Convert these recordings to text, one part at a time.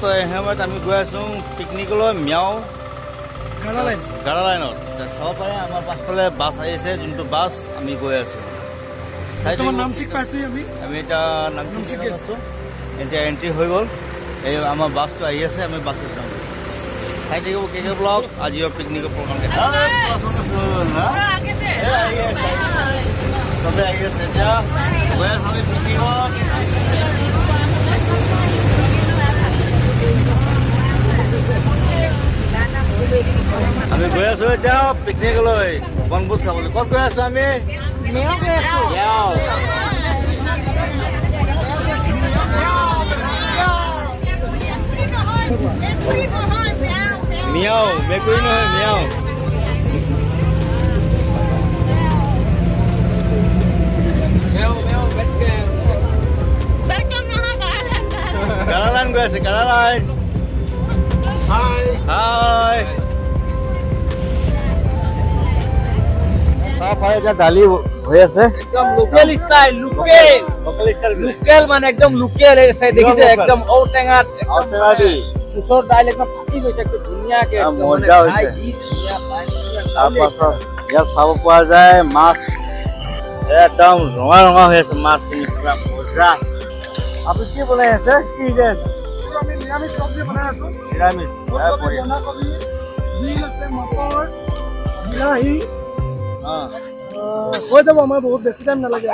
তো এই সময়ত আমি গৈ আছোঁ পিকনিকলৈ মিয়াও গাড়া লাইনত চাব পাৰে আমাৰ পাছফালে বাছ আহিছে যোনটো বাছ আমি গৈ আছোঁ আমি এতিয়া নামচিক আছোঁ এতিয়া এণ্ট্ৰি হৈ গ'ল এই আমাৰ বাছটো আহি আছে আমি বাছত যাম চাই থাকিব কে ব্লগ আজিৰ পিকনিকৰ প্ৰগ্ৰাম চবে আহি আছে এতিয়া গৈ আছোঁ আমি পিকনিকত আমি গৈ আছো এতিয়া পিকনিকলৈ বনভোজ খাবলৈ ক'ত গৈ আছো আমি মিয়াও মেকুৰী নহয় মিয়াও গাড়ালাইন গৈ আছে গাড়ালাইন হাই ডালি হৈ আছে একদম লোকেল স্টাইল লোকেল মানে একদম লোকেল দেখিছে একদম ঔটেঙা দি ওচৰ দাইল একদম ফাটি গৈছে একদম ধুনীয়াকে মজা হৈছে তাৰপাছত ইয়াত চাব পোৱা যায় মাছ একদম ৰঙা ৰঙা হৈ আছে মাছখিনি পুৰা মজা আপুনি কি বনাই আছে কি যে আছে আমি নিৰামিষ চব্জি বনাই আছো নিৰামিষ বন্ধাকবি বিন আছে মটৰ বিলাহী হৈ যাব আমাৰ বহুত বেছি টাইম নালাগে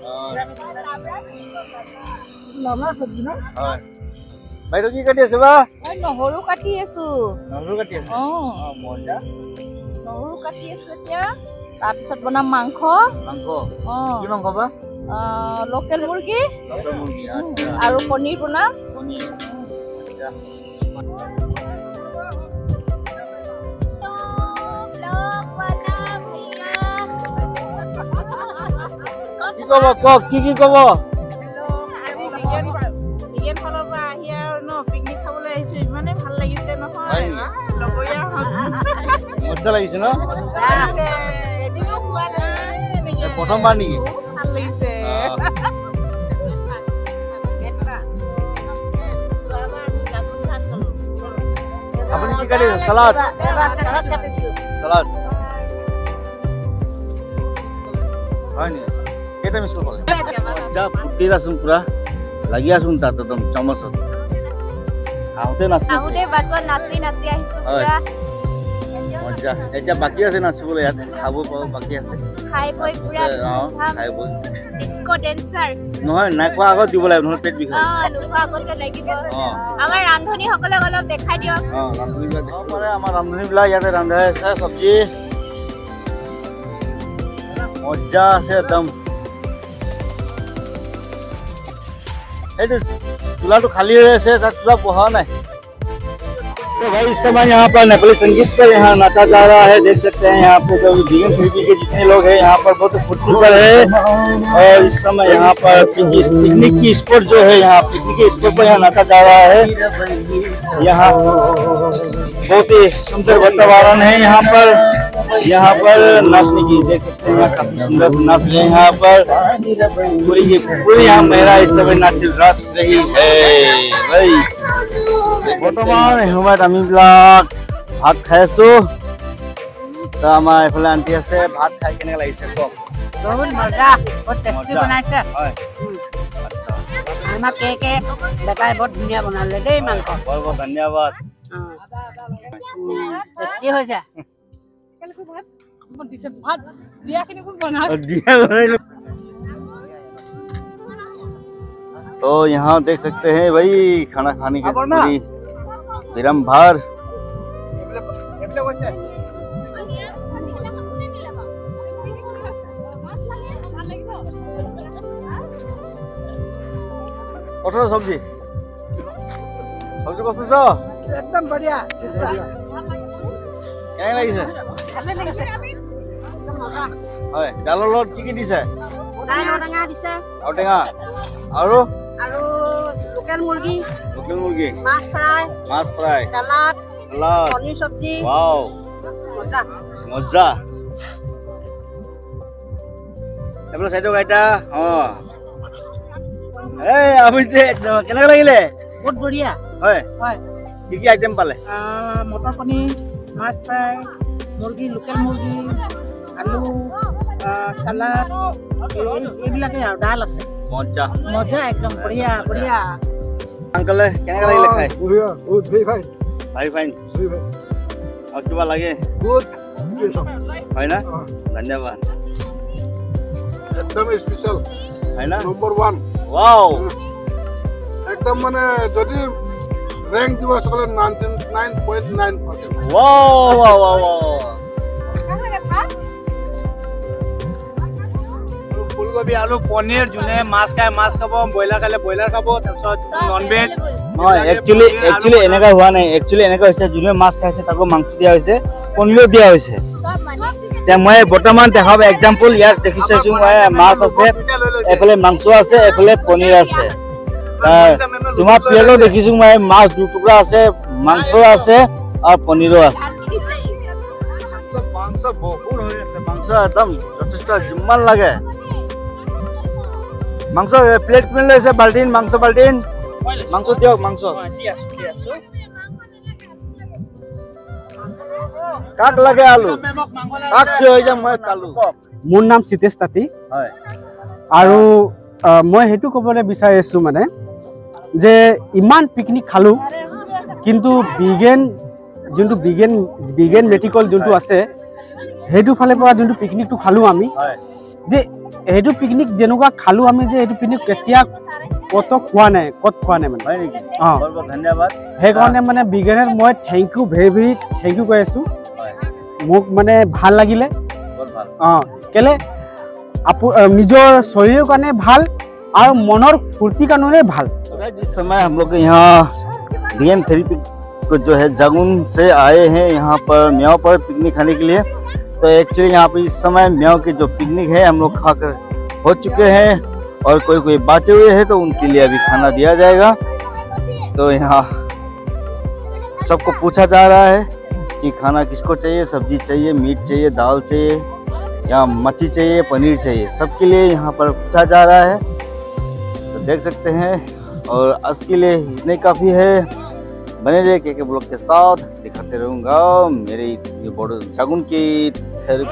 লাভা চব্জি না হয় বাইদেউ কি কাটি আছে বা নহৰু কাটি আছো নহৰু কাটি আছে মজা নহৰু কাটি আছো এতিয়া তাৰপিছত বনাম মাংস কি মাংস বা লোকেল মুৰ্গী আৰু পনীৰ বনাম কি কব কক কি কব মজা লাগিছে ন প্ৰথমবাৰ নেকি আপুনি কি কাটিছে চালাড হয় নি কেইটা মিছ কল যা ফুটি আছোন পুৰা লাগি আছোন তাত একদম চামচত আহোঁতে বাছত নাচি আহিছো পুৰা মজা এতিয়া বাকী আছে নাচিবলৈ ইয়াত খাব পাব বাকী আছে খাই বৈ পুৰা খাই বৈ ডিস্কো ডেন্সাৰ নহয় নাই খোৱা আগত দিব লাগিব নহ'লে পেট বিষাই নোখোৱা আগতে লাগিব আমাৰ ৰান্ধনীসকলক অলপ দেখাই দিয়ক ৰান্ধনীবিলাক দেখাব পাৰে আমাৰ ৰান্ধনীবিলাক ইয়াতে ৰান্ধাই আছে চব্জি মজা আছে একদম এইটো चूल्हा खाली है चूल्हा बहा नहीं तो भाई इस समय यहाँ पर नेपाली संगीत पर यहाँ नाचा जा रहा है देख सकते हैं यहाँ पे जो जीवन फिल्मी के जितने लोग हैं यहाँ पर बहुत फुर्ती पर है और इस समय यहाँ पर पिकनिक की स्पॉट जो है यहाँ पिकनिक के स्पॉट पर यहाँ नाचा जा रहा है यहाँ बहुत ही सुंदर वातावरण है यहाँ पर नाचने की देख सकते हैं यहाँ काफी सुंदर से नाच रहे हैं यहाँ पर पूरी यहाँ महिला इस समय नाच रस रही है भाई বৰ্তমান সময়ত আমি বিলাক ভাত খাই আছো তো আমাৰ এফালে আন্টি আছে ভাত খাই কেনে লাগিছে কম বহুত মজা বহুত টেষ্টি বনাইছে হয় আচ্ছা আমাৰ কেকে বেটাই বহুত ধুনীয়া বনালে দেই মাংস বহুত বহুত ধন্যবাদ টেষ্টি হৈছে तो यहाँ देख सकते हैं भाई खाना खाने के पूरी विरम भार सब्जी सब्जी कस्तो छ एकदम बढ़िया কেনে লাগিছে ভালে লাগিছে হয় ডালৰ লগত কি দিছে দাইল ঔটেঙা দিছে ঔটেঙা আৰু লোকেল মুৰ্গী মাছ ফ্ৰাই সালাড পনীৰ চব্জি ওয়াও মজা মজা এফালে সাইডো গাইটা এই আমি কেনে লাগিলে বহুত বঢ়িয়া হয় হয় কি কি আইটেম পালে মটৰ পনীৰ মাছ ফ্ৰাই মুৰ্গী লোকেল মুৰ্গী আলু চালাড এইবিলাকেই আৰু ডাল আছে মজা মজা একদম বঢ়িয়া বঢ়িয়া আংকলে কেনেকা লাগিলে খাই बढ़िया गुड वेरी फाइन ভাই ফাইন वेरी फाइन আৰু কিবা লাগে गुड হয় না ধন্যবাদ एकदम स्पेशल হয় না नंबर 1 ওয়াও एकदम माने যদি रैंक দিব সকলে 99.9% ওয়াও ওয়াও ওয়াও ফুলকবি আলু পনীৰ যোনে মাছ খায় মাছ খাব ব্ৰইলাৰ খালে ব্ৰইলাৰ খাব তাৰপিছত নন ভেজ হয় একচুয়ালি এনেকা হোৱা নাই একচুয়ালি এনেকা হৈছে যোনে মাছ খাইছে তাকো মাংস দিয়া হৈছে পনীৰো দিয়া হৈছে এতিয়া মই বৰ্তমান দেখাব এক্সাম্পল ইয়াত দেখি চাইছো মই মাছ আছে এফালে মাংস আছে এফালে পনীৰ আছে তোমাৰ প্লেটত দেখিছো মই মাছ দুটুকুৰা আছে মাংস আছে আৰু পনীৰো আছে মাংস বহুত হৈ আছে মাংস একদম যথেষ্ট যিমান লাগে মাংস প্লেট কিমান লৈছে বাল্টিন মাংস বাল্টিন মাংস দিয়ক মাংস কাক লাগে আলু কাক থিয় হৈ যাম মই কালু মোৰ নাম সিতেশ তাঁতী হয় আৰু মই সেইটো ক'বলৈ বিচাৰি আছোঁ মানে যে ইমান পিকনিক খালোঁ কিন্তু যোনটো বিগেন মেডিকেল যোনটো আছে সেইটো ফালৰ পৰা যোনটো পিকনিকটো খালোঁ আমি যে সেইটো পিকনিক যেনেকুৱা খালোঁ আমি যে সেইটো পিকনিক কেতিয়া ক'ত খোৱা নাই মানে হয় নেকি অঁ বহুত বহুত ধন্যবাদ সেইকাৰণে মানে বিগেনৰ মই thank you very thank you কৈ আছোঁ মোক মানে ভাল লাগিলে বহুত ভাল অঁ কেলে নিজৰ শৰীৰৰ কাৰণে ভাল और मनोर फुर्ती का नूने भाल। इस समय हम लोग यहाँ बीएम थेरेपी को जो है जागुन से आए हैं यहाँ पर म्याओ पर पिकनिक खाने के लिए। तो एक्चुअली यहाँ पे इस समय म्याओ की जो पिकनिक है हम लोग खाकर हो चुके हैं और कोई बाचे हुए हैं तो उनके लिए अभी खाना दिया जाएगा। तो यहाँ सबको पूछा जा रहा है कि खाना किसको चाहिए, सब्जी चाहिए, मीट चाहिए, दाल चाहिए या मच्छी चाहिए, पनीर चाहिए, सबके लिए यहाँ पर पूछा जा रहा है। तो देख सकते हैं और आज के लिए इतने काफ़ी है। बने रहे के ब्लॉग के साथ, दिखाते रहूँगा मेरे ये बॉर्डर जागुन की थेरेपी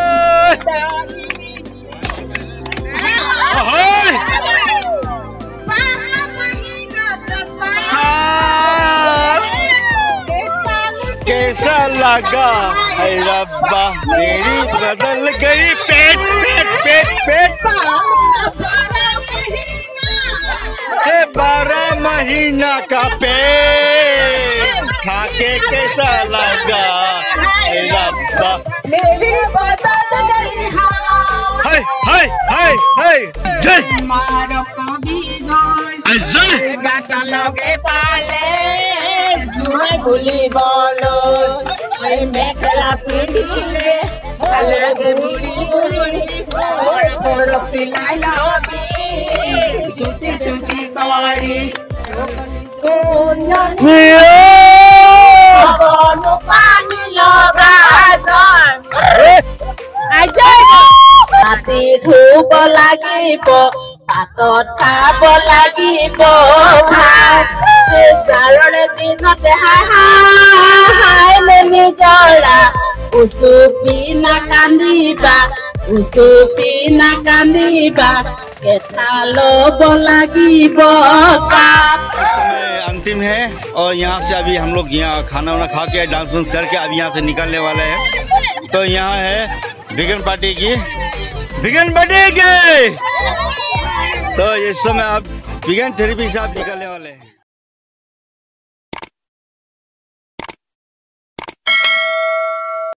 कैसा लगा है रब्बा मेरी बदल गई पेट पेट पेट पेट 12 महीना का पेट खाके कैसा लगा है रब्बा मेरी बदल गई हाय हाय हाय हाय जय मारो कभी जय गाता लगे पाले जुए भूली बोलो ओए मेखला पिंडीले अलग मुड़ी मुड़ी और थोड़ा सिलाई लाबी सुती सुती कवाड़ी अपनो पानी लगा राति धूप লাগিব ভাতত খাব লাগিব ভাত জাৰৰে দিনতে হাই মেলি জৰা উচুপি না কান্দিবা কেথা ল'ব লাগিব কাট। अंतिम है और यहाँ से अभी हम लोग यहाँ खाना वाना खा के डांस वांस करके अभी यहाँ से निकलने वाले हैं। तो यहाँ है बिगन पार्टी की तो इस समय आप बिगन थेरेपी से आप निकलने